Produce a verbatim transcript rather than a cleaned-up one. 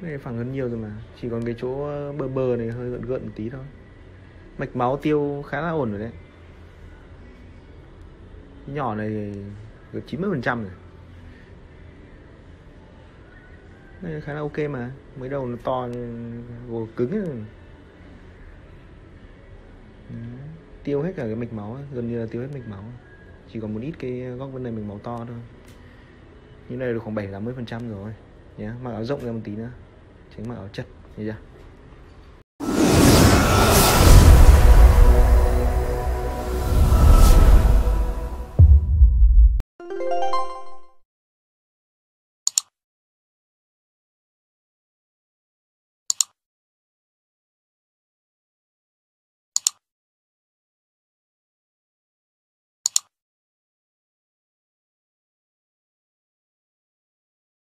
Này phẳng hơn nhiều rồi mà. Chỉ còn cái chỗ bờ bờ này hơi gợn gợn một tí thôi. Mạch máu tiêu khá là ổn rồi đấy. Cái nhỏ này gần chín mươi phần trăm rồi. Đây khá là ok mà. Mới đầu nó to gồ cứng ấy. Tiêu hết cả cái mạch máu, gần như là tiêu hết mạch máu. Chỉ còn một ít cái góc bên này mạch máu to thôi. Như này được khoảng bảy mươi tám mươi phần trăm rồi nhé. Mặc áo rộng ra một tí nữa, tránh mặc áo chật, thấy chưa?